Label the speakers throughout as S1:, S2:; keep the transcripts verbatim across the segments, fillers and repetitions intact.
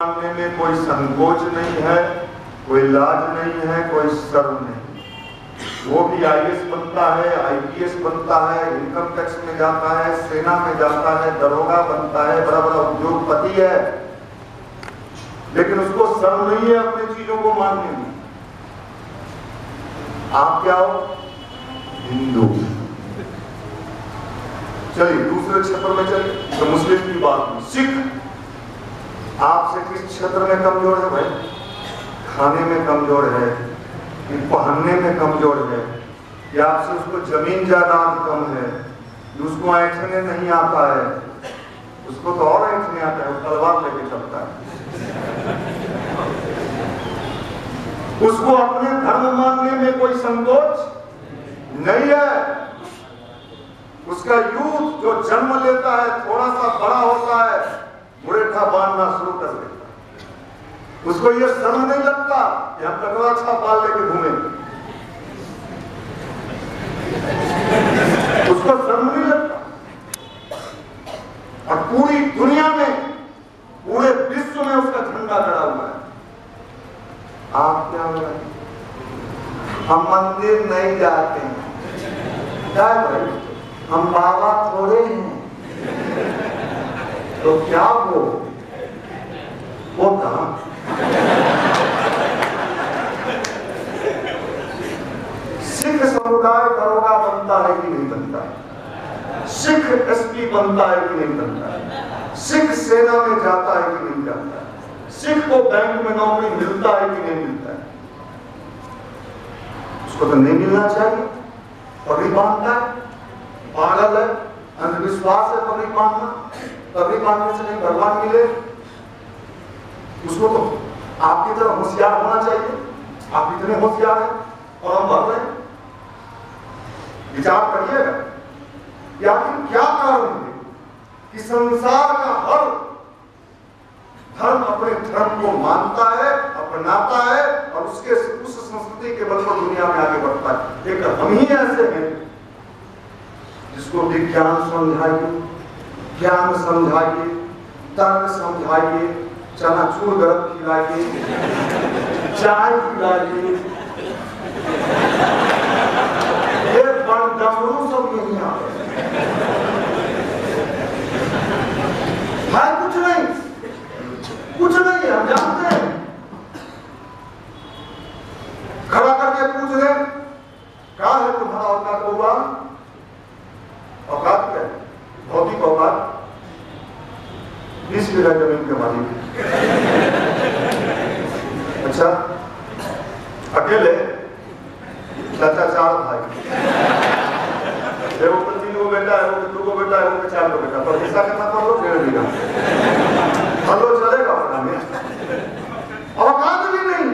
S1: मानने में कोई संकोच नहीं है, कोई लाज नहीं है, कोई शर्म नहीं। वो भी आई ए एस बनता है, आई पी एस बनता है, इनकम टैक्स में जाता है, सेना में जाता है, दरोगा बनता है, बड़ा बड़ा उद्योगपति है, लेकिन उसको शर्म नहीं है अपनी चीजों को मानने में। आप क्या हो? हिंदू। चलिए दूसरे क्षेत्र में चलिए, तो मुस्लिम की बात नहीं। सिख आपसे किस क्षेत्र में कमजोर है भाई? खाने में कमजोर है, कि पहनने में कमजोर है, या आपसे उसको जमीन जायदाद कम है, उसको ऐठने नहीं आता है, उसको तो और ऐठने आता है, वो तलवार लेके चलता है। उसको अपने धर्म मानने में कोई संकोच नहीं है। उसका यूथ जो जन्म लेता है, थोड़ा सा बड़ा होता है, मुरेठा बांधना शुरू कर देता है। उसको ये शर्म नहीं लगता कि हम कटवा अच्छा पाल लेके घूमे। उसको शर्म नहीं लगता। और पूरी दुनिया में, पूरे विश्व में उसका झंडा खड़ा हुआ है। आप क्या हो रहा है? हम मंदिर नहीं जाते हैं। क्या भाई? हम बाबा थोड़े हैं। तो क्या वो वो कहा? सिख समुदाय दरोगा बनता है कि नहीं बनता है? सिख एस पी बनता है कि नहीं बनता है? सिख सेना में जाता है कि नहीं जाता है? सिख को बैंक में नौकरी मिलता है कि नहीं मिलता है? उसको तो नहीं मिलना चाहिए। पगड़ी बांधता है, पागल है, अंधविश्वास है पगड़ी बांधना। पगड़ी बांधने से नहीं भगवान मिले। उसको तो आपकी तरह होशियार होना चाहिए। आप इतने होशियार हैं और हम भर रहे हैं। विचार करिएगा कि आखिर क्या कारण है कि संसार का हर धर्म अपने धर्म को मानता है, अपनाता है और उसके उस संस्कृति के बल पर दुनिया में आगे बढ़ता है। एक हम ही ऐसे हैं जिसको विज्ञान समझाइए, ज्ञान समझाइए, तर्क समझाइए, चनाचूर गरम खिलाइए, चाय खिलाइए, ये डमरू सब नहीं आते है। कुछ नहीं, कुछ नहीं, हम जानते हैं। खड़ा करके पूछ रहे क्या है तुम्हारा औकात? होगा औकात क्या है? भौतिक औकात बीस बीघा जमीन के मालिक। अच्छा, अकेले चाचा चार भाई, वो तीन को बेटा है, वो दो को बेटा है, वो चार को बेटा, पर हिस्सा कितना कर लो? डेढ़ बीघा। हलो चलेगा अपना में? औकात भी नहीं।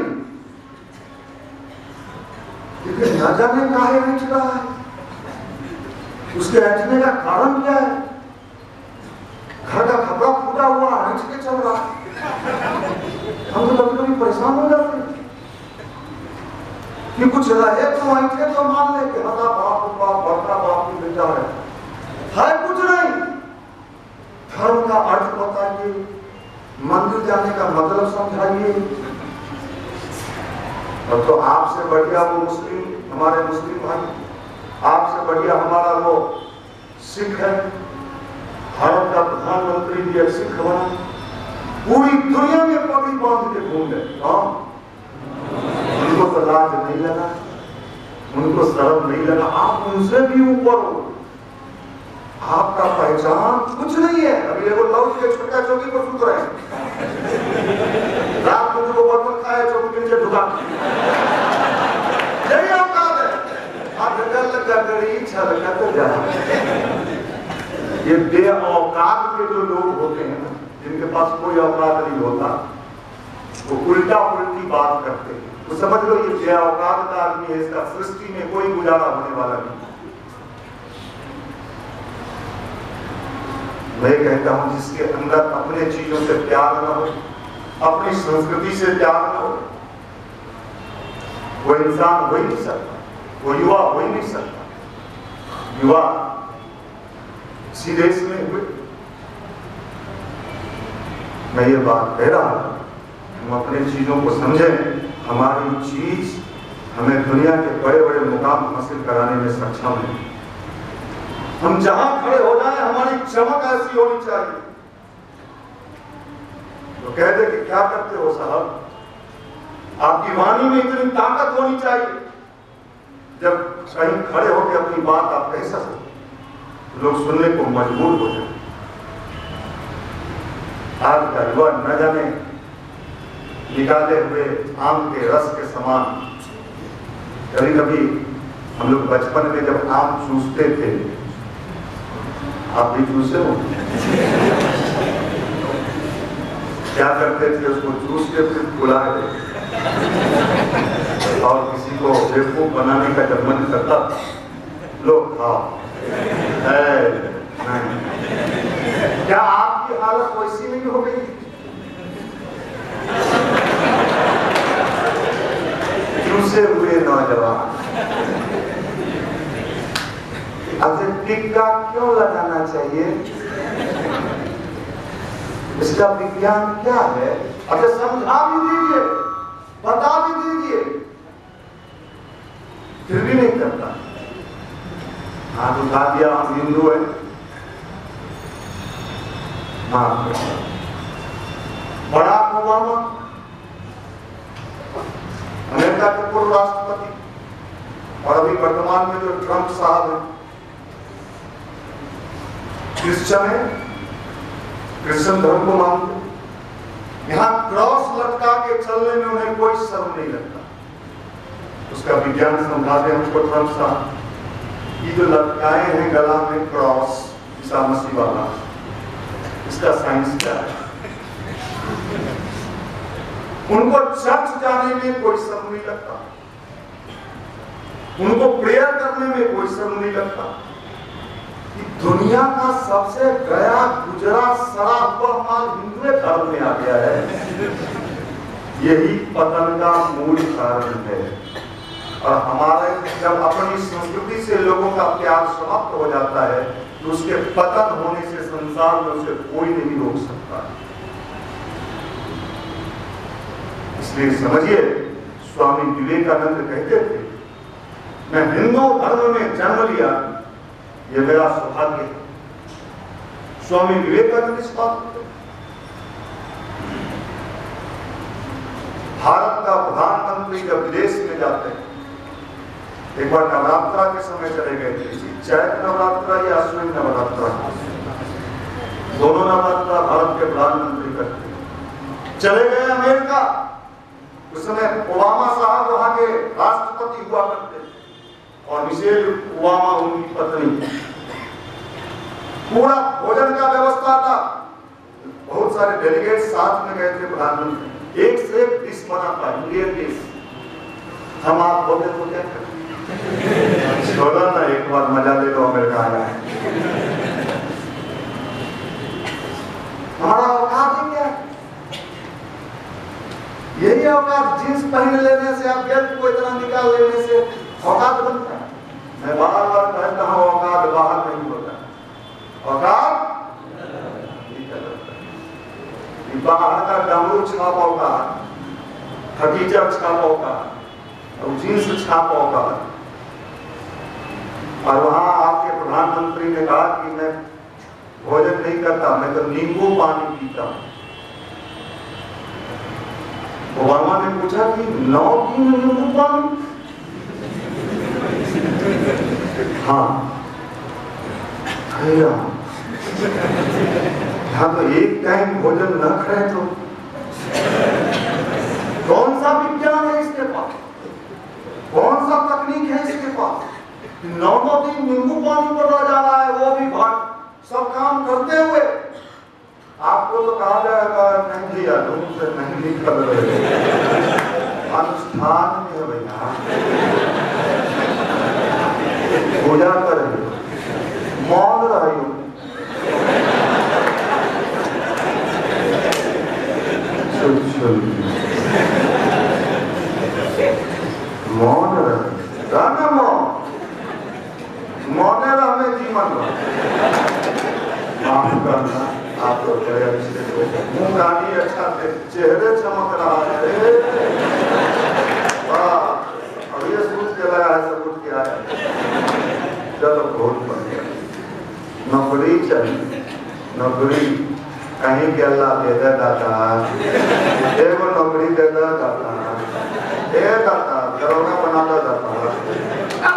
S1: लेकिन न जाने काहे उठ रहा है, उसके ऐठने का कारण क्या है? घर का कपड़ा फूटा हुआ ऐठ के चल रहा है। हम तो कभी कभी परेशान हो जाते हैं कि कुछ रहे तो ऐठे तो मान ले कि हमारा बाप बाप बड़का बाप की बेटा है। है कुछ नहीं। धर्म का अर्थ बताइए, मंदिर जाने का मतलब समझाइए। और तो आपसे बढ़िया वो मुस्लिम, हमारे मुस्लिम भाई, आपसे बढ़िया हमारा वो सिख है। भारत का प्रधानमंत्री भी एक सिख बना, पूरी दुनिया में पगड़ी बांध के घूम रहे। हाँ, उनको तो लाज नहीं लगा, उनको शर्म नहीं लगा। आप उनसे भी ऊपर हो। आपका पहचान कुछ नहीं है। अभी देखो लौट के छोटा चौकी पर सुत रहे हैं, रात को जो बर्तन खाए चौकी के नीचे ढुका, यही औकात है। आप लगा तो जा। ये बेऔकात के जो लोग होते हैं, जिनके पास कोई औकात नहीं होता, वो उल्टा उल्टी बात करते हैं। तो समझ लो ये बेऔकात का आदमी है, इसका सृष्टि में कोई गुजारा होने वाला नहीं। मैं कहता हूं जिसके अंदर अपने चीजों से प्यार न हो, अपनी संस्कृति से प्यार न हो, वो इंसान हो ही नहीं सकता, वो युवा हो ही नहीं सकता। युवा इसी देश में हुए, मैं ये बात कह रहा हूँ, हम अपनी चीजों को समझें। हमारी चीज हमें दुनिया के बड़े बड़े मुकाम हासिल कराने में सक्षम है। हम जहां खड़े हो जाएं, हमारी चमक ऐसी होनी चाहिए तो कह दे कि क्या करते हो साहब। आपकी वाणी में इतनी ताकत होनी चाहिए, जब कहीं खड़े होकर अपनी बात आप कह सको, लोग सुनने को मजबूर हो जाए। आज का युवा न जाने निकाले हुए आम के रस के समान। कभी कभी हम लोग बचपन में जब आम चूसते थे, आप भी चूसे हो, क्या करते थे, उसको चूस के फिर फुला दे और किसी को बेवकूफ बनाने का जब मन करता लोग खाओ। क्या आपकी हालत वैसी नहीं हो गई? चूसे हुए नौजवान। अब टिक्का क्यों लगाना चाहिए? इसका विज्ञान क्या है? अच्छा समझा भी दीजिए, बता भी दीजिए, फिर भी नहीं करता। हाथ उठा दिया, हम हिंदू है, माफ करता। बराक ओबामा अमेरिका के पूर्व राष्ट्रपति और अभी वर्तमान में जो ट्रंप साहब हैं, क्रिश्चियन है, क्रिश्चियन धर्म को मानते। यहाँ क्रॉस लटका के चलने में उन्हें कोई शर्म नहीं लगता। उसका विज्ञान समझाते हमको ट्रंप साहब। ये जो लटकाए हैं गला में क्रॉस ईसा मसीह वाला, इसका साइंस क्या है? उनको चर्च जाने में कोई शर्म नहीं लगता, उनको प्रेयर करने में कोई शर्म नहीं लगता। दुनिया का सबसे गया गुजरा सड़ा हुआ माल हिंदू धर्म में आ गया है। यही पतन का मूल कारण है। और हमारे जब अपनी संस्कृति से लोगों का प्यार समाप्त हो जाता है तो उसके पतन होने से संसार में उसे कोई नहीं रोक सकता। इसलिए समझिए, स्वामी विवेकानंद कहते थे, मैं हिंदू धर्म में जन्म लिया, ये मेरा सौभाग्य है। स्वामी विवेकानंद इस बात को भारत का प्रधानमंत्री जब विदेश में जाते हैं, एक बार नवरात्रा के समय चले गए थे, चैत्र नवरात्रा या अश्विन नवरात्रा, दोनों नवरात्रा भारत के प्रधानमंत्री करते हैं। चले गए अमेरिका, उस समय ओबामा साहब वहां के राष्ट्रपति हुआ करते और मिशेल ओबामा उनकी पत्नी। पूरा भोजन का व्यवस्था था, बहुत सारे डेलीगेट साथ में गए थे प्रधानमंत्री, एक से एक डिश बना था, इंडियन डिश। हम आप बोलते तो क्या करते? बोला ना, एक बार मजा ले लो, अमेरिका आया है। हमारा औकात ही क्या? यही औकात जींस पहन लेने से, आप बेल्ट को इतना निकाल लेने से औकात बनता है। मैं बार बार कहता हूँ, औकात बाहर नहीं होता, औकात बाहर का डमरू छाप औकात, फटीचर छाप औकात और जींस छाप औकात। और वहां आपके प्रधानमंत्री ने कहा कि मैं भोजन नहीं करता, मैं तो नींबू पानी पीता हूं। ओबामा ने पूछा कि नौ दिन नींबू पानी? हाँ, यहाँ तो एक टाइम भोजन न खाए तो कौन सा विज्ञान है इसके पास, कौन सा तकनीक है इसके पास? नौ नौ दिन नींबू पानी पड़ा जा रहा है, वो भी भाग सब काम करते हुए। आपको तो कहा जाएगा नहीं भैया, तुम से नहीं निकल रहे, अनुष्ठान में भैया पूजा कर मौन रही हो, मौन रहे मौन मौने रहने जीवन माफ करना। आप तो बड़े अच्छे हो, मुंह गानी अच्छा थे, चेहरे चमक रहा है। वाह, अब ये सोच के लगा है सब कुछ क्या है। चलो बहुत बढ़िया, नौकरी चाहिए, नौकरी कहीं के अल्लाह दे दे दाता, देखो नौकरी दे दे दाता, दे दाता, दरोगा बना दे दाता।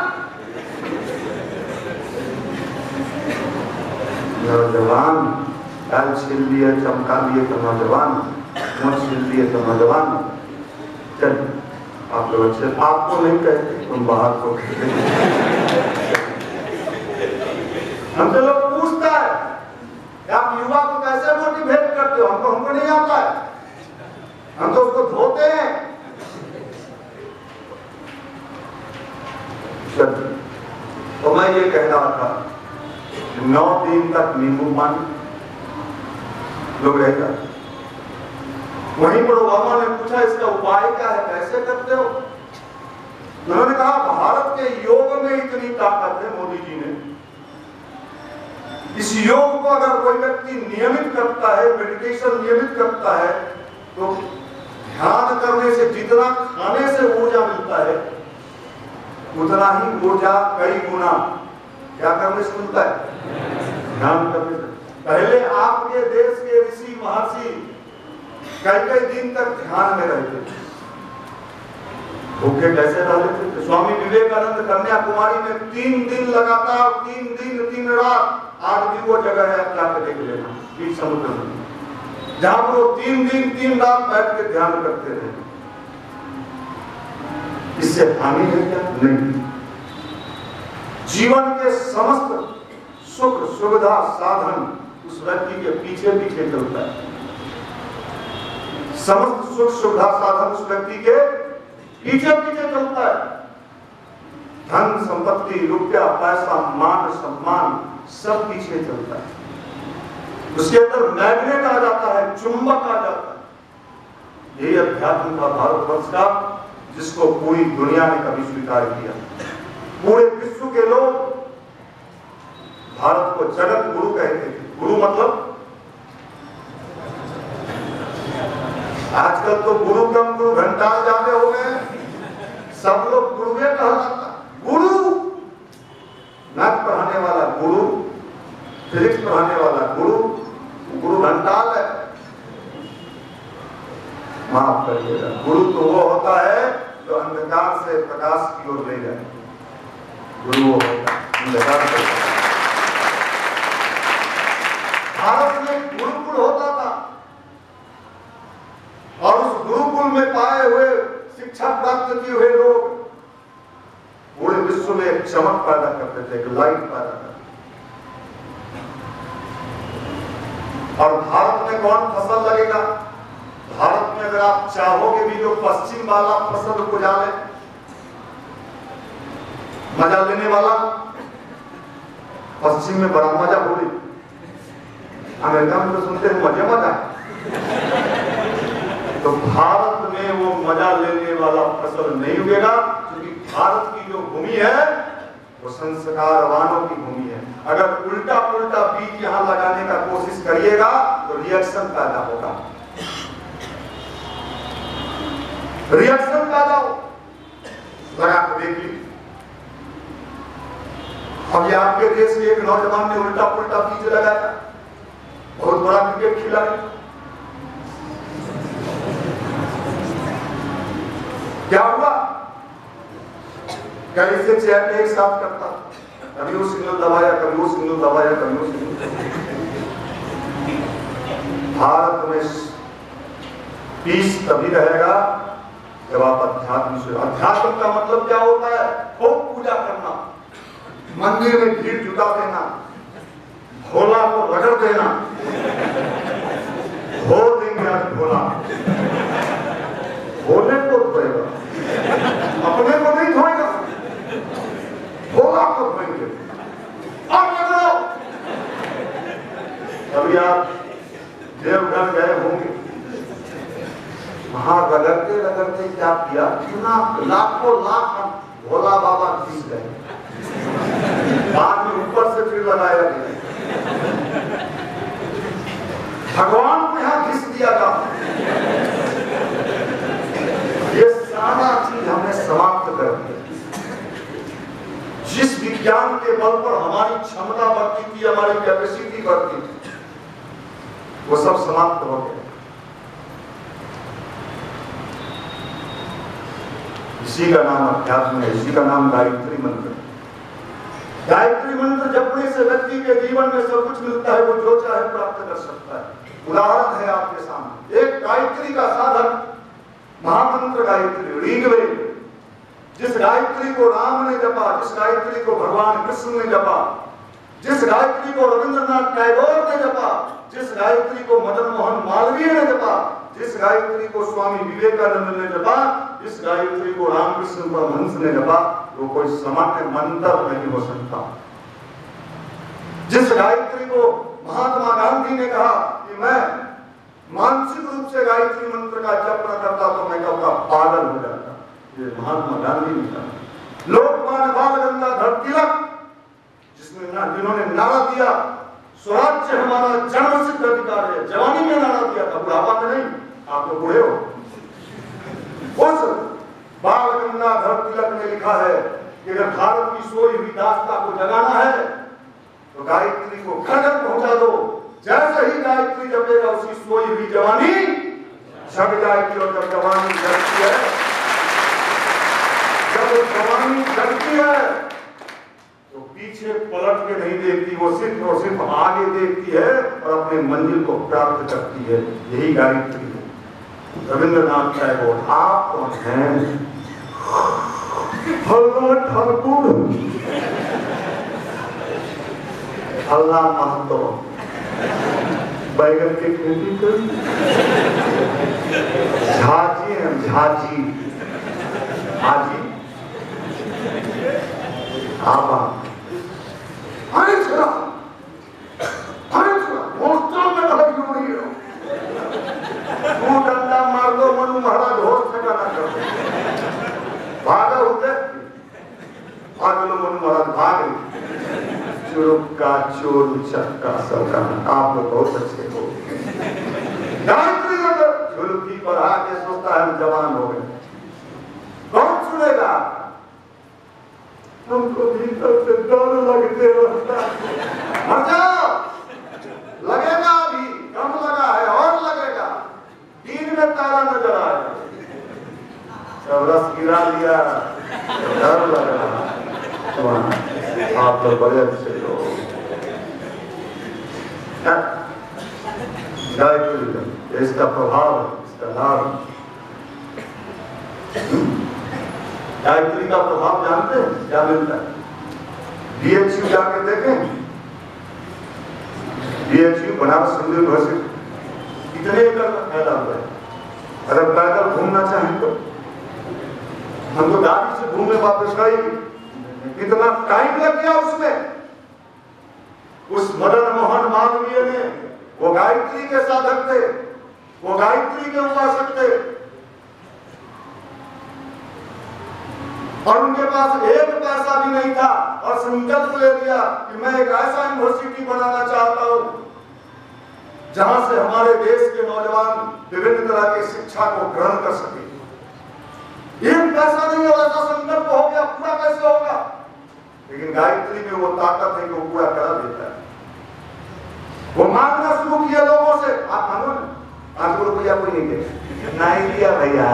S1: नौजवान काल छील लिए, चमका लिए तो नौजवान, मुँह छील लिए तो नौजवान। चल आप लोग अच्छे, आपको नहीं कहते, तुम बाहर को कहते। हमसे लोग पूछता है आप युवा को कैसे मोटिवेट करते हो, हमको हमको नहीं आता है, हम तो उसको धोते हैं। तो मैं ये कह रहा था, नौ दिन तक नींबू पानी लोग रहेगा। वहीं पर ओबामा ने पूछा इसका उपाय क्या है, कैसे करते हो? उन्होंने कहा भारत के योग में इतनी ताकत है, मोदी जी ने, इस योग को अगर कोई व्यक्ति नियमित करता है, मेडिटेशन नियमित करता है, तो ध्यान करने से जितना खाने से ऊर्जा मिलता है उतना ही ऊर्जा कई गुना क्या करने से मिलता है, ध्यान करने से। पहले आपके देश के ऋषि महर्षि कई कई दिन तक ध्यान में रहते थे, भूखे कैसे रहते थे? स्वामी विवेकानंद कन्याकुमारी में तीन दिन लगातार, तीन दिन तीन रात, आज भी वो जगह है, आप जाकर देख लेना, बीच समुद्र में, जहां पर वो तीन दिन तीन रात बैठ के ध्यान करते थे। इससे हानि है क्या? नहीं। जीवन के समस्त सुख सुविधा साधन उस व्यक्ति के पीछे पीछे चलता है, समस्त सुख सुविधा साधन उस व्यक्ति के पीछे पीछे चलता है। धन संपत्ति, रुपया पैसा, मान सम्मान सब पीछे चलता है। उसके अंदर मैग्नेट आ जाता है, चुंबक आ जाता है। यही अध्यात्म था भारतवर्ष का, जिसको पूरी दुनिया ने कभी स्वीकार किया। पूरे विश्व के लोग भारत को जगत गुरु कहते थे। गुरु मतलब आजकल तो गुरु कम गुरु घंटाल ज्यादा हो गए, सब लोग गुरुवे कहलाता। गुरु मैथ पढ़ाने वाला गुरु, फिजिक्स पढ़ाने वाला गुरु, गुरु घंटाल है। माफ करिएगा, गुरु तो वो होता है जो अंधकार से प्रकाश की ओर ले जाए। गुरु वो होता है अंधकार से। भारत में गुरुकुल होता था और उस गुरुकुल में पाए हुए शिक्षा प्राप्त किए हुए लोग पूरे विश्व में एक चमक पैदा करते थे, एक लाइट पैदा करते थे। और भारत में कौन फसल लगेगा? भारत में अगर आप चाहोगे भी जो पश्चिम वाला फसल को जाने मजा लेने वाला, पश्चिम में बड़ा मजा हो रही, अमेरिका में तो सुनते हैं मजे मजा। तो भारत में वो मजा लेने वाला फसल नहीं उगेगा, क्योंकि भारत की जो भूमि है वो संस्कारवानों की भूमि है। अगर उल्टा पुल्टा बीज यहां लगाने का कोशिश करिएगा तो रिएक्शन पैदा होगा, रिएक्शन पैदा हो। लगा के देखिए, अब ये आपके देश में एक नौजवान ने उल्टा पुल्टा बीज लगाया, बहुत बड़ा क्रिकेट खिलाड़ी, क्या हुआ? कैसे चैट एक साथ करता, कभी वो सिग्नल दबाया, कभी वो सिग्नल दबाया, कभी वो सिग्नल। भारत में पीस तभी रहेगा जब आप अध्यात्म से, अध्यात्म का मतलब क्या होता है? खूब पूजा करना, मंदिर में भीड़ जुटा देना, भोला को रगड़ देना, धो देंगे आज भोला, भोले को धोएगा, अपने को नहीं धोएगा, भोला को धोएंगे। और रगड़ो। कभी आप देवघर गए होंगे, वहां रगड़ते रगड़ते क्या किया, कितना लाखों लाख भोला बाबा खींच गए, बाद में ऊपर से फिर लगाया गया। भगवान को यहाँ घिस दिया था। ये सारा चीज हमने समाप्त कर दिया। जिस विज्ञान के बल पर हमारी क्षमता बढ़ती थी, हमारी कैपेसिटी बढ़ती थी, वो सब समाप्त हो गया। इसी का नाम अध्यात्म है, इसी का नाम गायत्री मंत्र। गायत्री मंत्र जपने से व्यक्ति के जीवन में सब कुछ मिलता है, वो जो चाहे प्राप्त कर सकता है। उदाहरण है आपके सामने, एक गायत्री का साधक महामंत्र गायत्री ऋग्वेद, जिस गायत्री को राम ने जपा, जिस गायत्री को भगवान कृष्ण ने जपा, जिस गायत्री को रविंद्रनाथ टैगोर ने जपा, जिस गायत्री को मदन मोहन मालवीय ने जपा, जिस गायत्री को स्वामी विवेकानंद ने जपा, जिस गायत्री को रामकृष्ण परमहंस ने जपा, वो कोई सामान्य मंत्र नहीं हो सकता। जिस गायत्री को महात्मा गांधी ने कहा कि मैं मानसिक रूप से गायत्री मंत्र का जप न करता तो मैं कब का पागल हो जाता, ये महात्मा गांधी ने कहा। लोकमान्य बाल गंगाधर तिलक, जिसने ना जिन्होंने नारा दिया स्वराज्य हमारा जन्म सिद्ध अधिकार है, जवानी में नारा दिया था, बुढ़ापा में नहीं, आप तो बूढ़े हो। उस बाल गंगाधर तिलक ने लिखा है कि अगर भारत की सोई हुई दास्ता को जगाना है तो गायत्री को घर घर पहुंचा दो। जैसे ही गायत्री जपेगा उसकी सोई हुई जवानी जग जाएगी, और जब जवानी जगती है, जब जवानी जगती है तो पीछे पलट के नहीं देखती, वो सिर्फ और सिर्फ आगे देखती है और अपने मंजिल को प्राप्त करती है। यही गायत्री है। रविंद्रनाथ टैगोर, आप कौन हैं? हल्ला ठाकुर, हल्ला महतो, बैगन की खेती कर, झाजी है, झाजी हाजी आबा, अरे छोरा, अरे छोरा, मोस्टर में लगा क्यों नहीं हो? तू डंडा मार दो, मनु महाराज होश ठिकाना कर दो, भागा होते, भाग लो मनु महाराज, भाग चुरुक्का चोर चक्का सबका, आप लोग बहुत अच्छे हो। गायत्री अगर झुलकी पर आके सोचता है हम जवान हो गए, कौन सुनेगा? हमको भीतर से डर लगते रहता है। मर जाओ, लगेगा अभी, कम लगा है और लगेगा, दिन में तारा नजर आएगा। जब रस गिरा लिया डर लग रहा। आप तो बड़े अच्छे लोग। गायत्री इसका प्रभाव है, इसका लाभ। गायत्री का प्रभाव जानते हैं क्या मिलता है? बी एच यू जाके देखें, B H U Banaras Hindu University कितने एकड़ का फैला हुआ है। अगर पैदल घूमना चाहें तो हम तो गाड़ी से घूमने वापस गए, कितना टाइम लग गया उसमें। उस मदन मोहन मालवीय ने, वो गायत्री के साधक थे, वो गायत्री के उपासक थे, और उनके पास एक पैसा भी नहीं था, और संकल्प ले लिया कि मैं एक ऐसा यूनिवर्सिटी बनाना चाहता हूं जहां से हमारे देश के नौजवान विभिन्न तरह की शिक्षा को ग्रहण कर सके। एक पैसा नहीं और ऐसा संकल्प हो गया, पूरा कैसे होगा? लेकिन गायत्री में वो ताकत है कि वो पूरा करा देता है। वो मांगना शुरू किया लोगों से, आप मांगो ना, पांच सौ रुपया कोई नहीं दे, नहीं दिया भैया,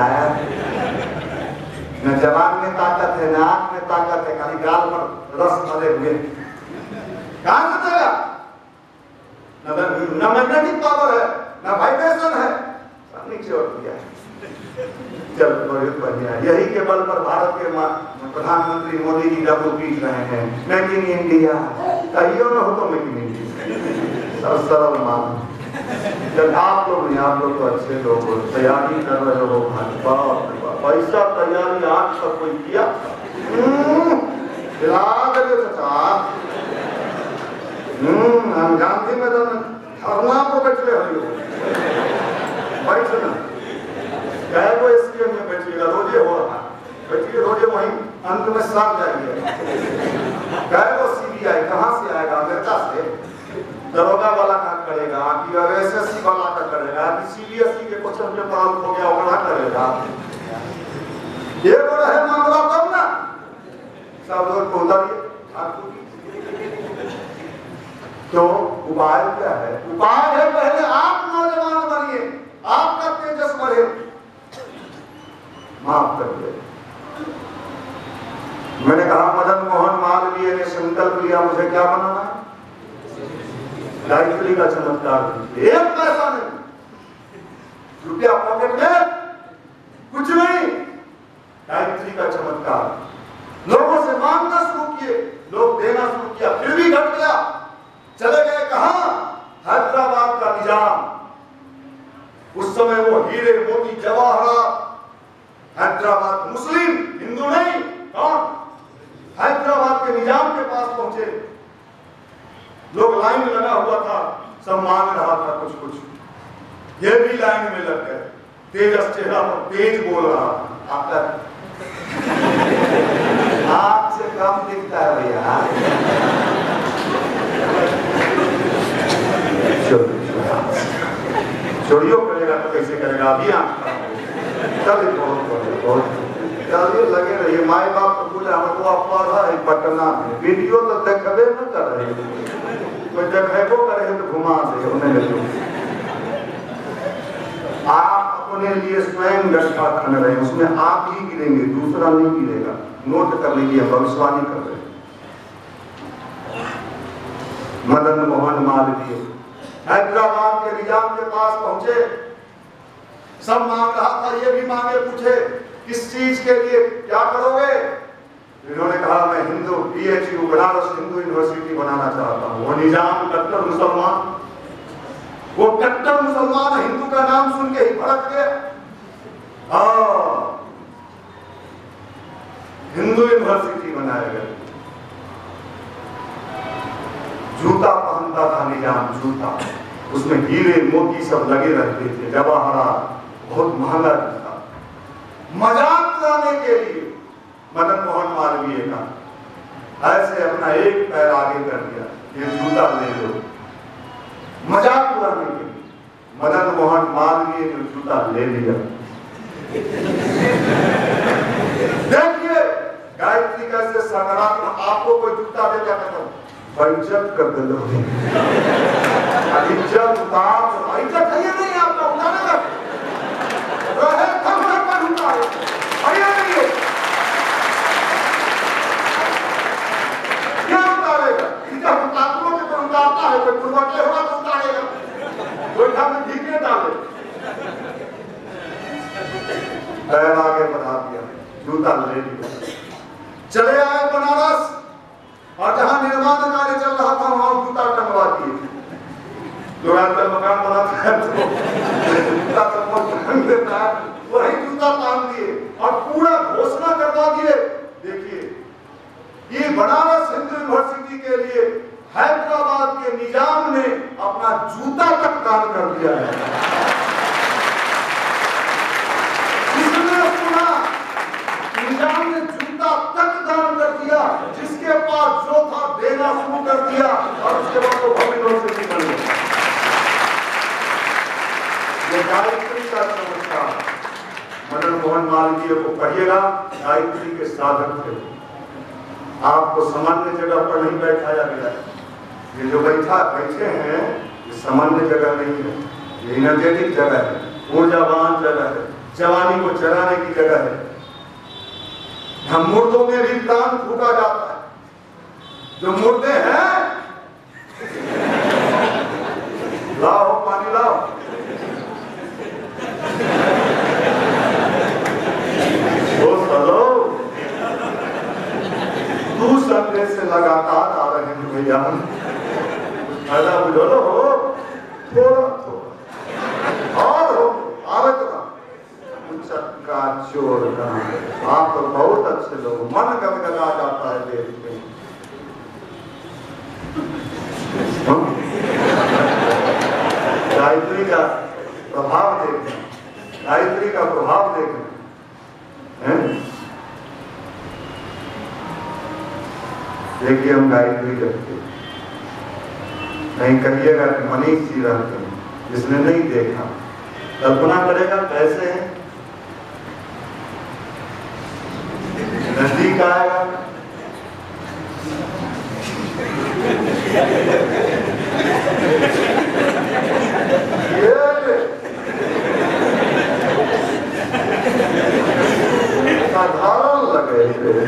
S1: न जवान में ताकत है, न आंख में ताकत है, खाली गाल पर रस भरे हुए, कहां से देगा? न मैग्नेटिक पावर है, न वाइब्रेशन है, सब नीचे और दिया है। चल बहुत बढ़िया, यही के बल पर भारत के प्रधानमंत्री मोदी जी डब्लू पीट रहे हैं, मेक इन इंडिया, कहियो न हो तो मेक इन इंडिया, सब सरल मान। जब आप लोग नहीं, आप लोग तो अच्छे लोग हो, तैयारी कर रहे हो, भाजपा पैसा तैयारी आज तक कोई किया? हम्म हम गांधी मैदान धरना को बैठे हो, बैठना क्या वो स्कीम में बैठिएगा, रोजे हो रहा बैठिए, रोजे वहीं अंत में साथ जाएंगे। क्या वो सीबीआई कहाँ से आएगा? अमेरिका से। दरोगा वाला कहाँ करेगा, कि एस एस सी वाला का करेगा, कि सी बी एस ई के क्वेश्चन पेपर आउट हो गया ओकरा करेगा। ये बड़ा है मामला तब ना सब लोग को उतारिए। तो उपाय क्या है? उपाय है पहले आप नौजवान बनिए, आपका तेजस बढ़े। माफ करिए, मैंने कहा मदन मोहन मालवीय ने संकल्प लिया मुझे क्या बनाना है? गायत्री का चमत्कार। एक पैसा नहीं, रुपया पॉकेट में कुछ नहीं, गायत्री का चमत्कार। लोगों से मांगना शुरू किए, लोग देना शुरू किया, फिर भी घट गया। चले गए कहां? हैदराबाद का निजाम। उस समय वो हीरे मोती जवाहरात, हैदराबाद मुस्लिम, हिंदू नहीं, कौन? हैदराबाद के निजाम के पास पहुंचे। लोग लाइन में लगा हुआ था, सब मांग रहा था कुछ कुछ। ये भी लाइन में लग गए। तेजस चेहरा पर तेज बोल रहा, आपका आपसे कम दिखता है भैया। चोरियों करेगा तो कैसे करेगा? अभी चलिए बहुत बहुत चलिए लगे रहिए। माई बाप तो बोले हमको आप पढ़ा है पटना में, वीडियो तो देखबे न कर रहे, कोई देखेबो करे तो घुमा दे उन्हें। आप अपने लिए स्वयं गड्ढा खन रहे हैं, उसमें आप ही गिरेंगे, दूसरा नहीं गिरेगा। नोट कर लीजिए, भविष्यवाणी कर रहे हैं। मदन मोहन मालवीय हैदराबाद के निजाम के पास पहुंचे। सब मांग रहा था, ये भी मांगे, पूछे किस चीज के लिए, क्या करोगे? इन्होंने कहा मैं हिंदू पीएचयू बनारस हिंदू यूनिवर्सिटी बनाना चाहता हूँ। वो निजाम कट्टर मुसलमान, वो कट्टर मुसलमान हिंदू का नाम सुन के ही भड़क गए। हाँ, हिंदू यूनिवर्सिटी बनाया गया। जूता पहनता था निजाम, जूता, उसमें हीरे मोती सब लगे रहते थे, जवाहरात, बहुत महंगा जूता। मजाक उड़ाने के लिए मदन मोहन मालवीय का ऐसे अपना एक पैर आगे कर दिया, ये जूता ले लो। मजाक उड़ाने के लिए मदन मोहन मालवीय ने जूता ले लिया। देखिए गायत्री कैसे सकारात्मक। आपको कोई जूता देता था, इज्जत कर दे लो, इज्जत उतार, इज्जत है ये नहीं आपका उतारे का रहे कम से कम उतारे, है नहीं है क्या उतारेगा? इज्जत उतारने के तो उतारता है, कोई पूर्वज होगा तो उतारेगा, कोई काम ठीके डाले। पैर आगे बढ़ा दिया, जूता ले लिया, चले आए बनारस। और जहां निर्माण कार्य चल रहा था वहां जूता टंगवा दिए। जो आजकल मकान बनाता है तो जूता टंग देता है, वही जूता टांग दिए और पूरा घोषणा करवा दिए। देखिए ये बनारस हिंदू यूनिवर्सिटी के लिए हैदराबाद के निजाम ने अपना जूता तक दान कर दिया है। जिसने सुना निजाम ने जूता तक दान कर दिया, जिसके पास जो था देना शुरू कर दिया और उसके बाद वो भविष्य से निकल गया। ये गायत्री का चमत्कार मदन मोहन मालवीय को पढ़िएगा। गायत्री के साधक थे। आपको सामान्य जगह पर नहीं बैठाया गया। ये जो बैठा बैठे हैं ये सामान्य जगह नहीं है, ये एनर्जेटिक जगह है, ऊर्जावान जगह है, जवानी को जगाने की जगह है। हम मुर्दों में भी प्राण फूका जाता है। जो मुर्दे हैं लाओ पानी लाओ, वो चलो तू संडे से लगातार आ रहे हैं भैया, ऐसा बुझो हो थोड़ा थोड़ा और हो आवे तो चक्का चोर का। आप तो बहुत अच्छे लोग, मन गदगदा जाता है देख के। गायत्री का प्रभाव देखना, गायत्री का प्रभाव देखना। देखिए हम गायत्री करते नहीं कहिएगा कि मनीष जी रहते हैं, जिसने नहीं देखा कल्पना करेगा कैसे है, नजदीक आएगा ये साधारण लगे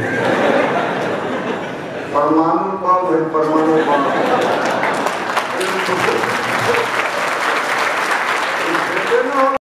S1: परमाणु बम है, परमाणु बम